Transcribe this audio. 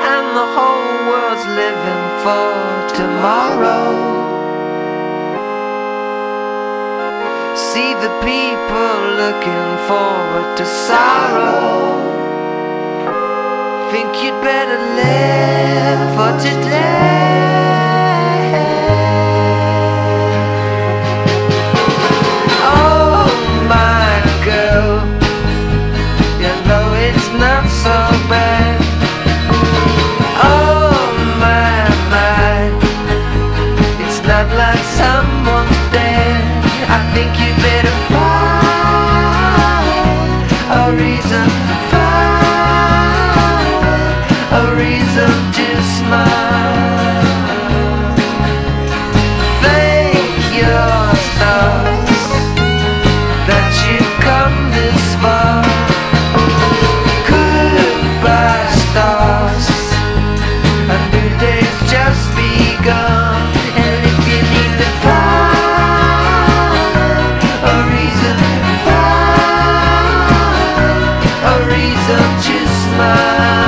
and the whole world's living for tomorrow. See the people looking forward to sorrow. Think you'd better live for today. Oh my girl, you know it's not so bad. Oh my, it's not like someone's dead. I think you better find a reason, find a reason to smile. Thank your stars that you've come this far. Goodbye stars, a new day's just begun. And if you need to find a reason, find a reason to smile.